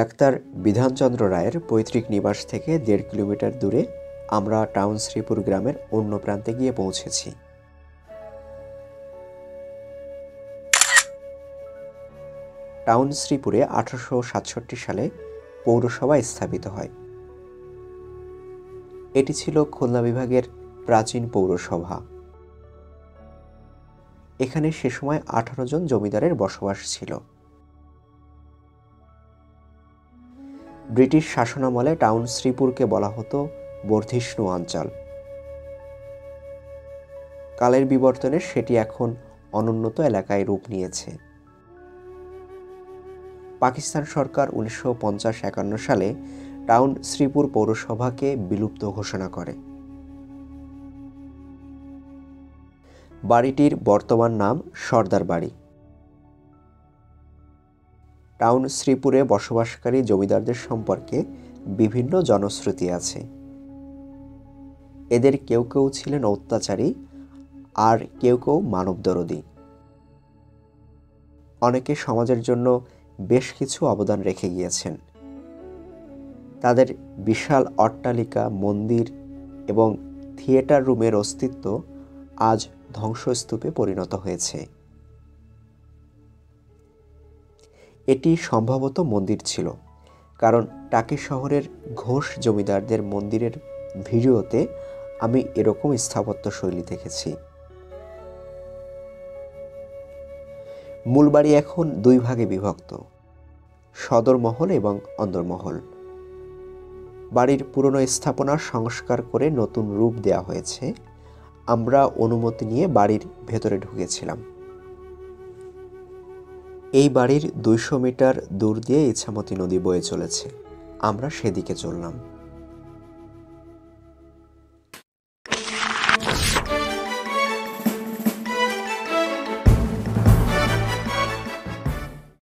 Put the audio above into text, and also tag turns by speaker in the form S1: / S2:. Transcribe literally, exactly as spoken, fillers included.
S1: Doctor Bidhanchandra রায়ের পৈতৃক নিবাস থেকে দেড় কিলোমিটার দূরে আমরা টাউন শ্রীপুর গ্রামের অন্য প্রান্তে গিয়ে পৌঁছেছি। টাউন শ্রীপুরে আঠারোশো সাতষট্টি সালে পৌরসভা স্থাপিত হয়। এটি ছিল খুলনা বিভাগের প্রাচীন পৌরসভা। এখানে সে সময় আঠারো জন জমিদারের বসবাস ছিল। ব্রিটিশ শাসনামলে টাউন শ্রীপুরকে বলা হতো বর্ধিষ্ণু অঞ্চল। কালের বিবর্তনে সেটি এখন অনুন্নত এলাকায় রূপ নিয়েছে। পাকিস্তান সরকার উনিশশো পঞ্চাশ একান্ন সালে টাউন শ্রীপুর পৌরসভাকে বিলুপ্ত ঘোষণা করে। বাড়িটির বর্তমান নাম সর্দার বাড়ি। টাউন শ্রীপুরে বসবাসকারী জমিদারদের সম্পর্কে বিভিন্ন জনশ্রুতি আছে। এদের কেউ কেউ ছিলেন অত্যাচারী, আর কেউ কেউ মানবদরদী। অনেকে সমাজের জন্য বেশ কিছু অবদান রেখে গিয়েছেন। তাদের বিশাল অট্টালিকা, মন্দির এবং থিয়েটার রুমের অস্তিত্ব আজ ধ্বংসস্তূপে পরিণত হয়েছে। এটি সম্ভবত মন্দির ছিল, কারণ টাকি শহরের ঘোষ জমিদারদের মন্দিরের ভিডিওতে আমি এরকম স্থাপত্য শৈলী দেখেছি। মূল বাড়ি এখন দুই ভাগে বিভক্ত, সদর মহল এবং অন্দরমহল। বাড়ির পুরনো স্থাপনা সংস্কার করে নতুন রূপ দেওয়া হয়েছে। আমরা অনুমতি নিয়ে বাড়ির ভেতরে ঢুকেছিলাম। এই বাড়ির দুইশো মিটার দূর দিয়ে ইছামতি নদী বয়ে চলেছে। আমরা সেদিকে চললাম।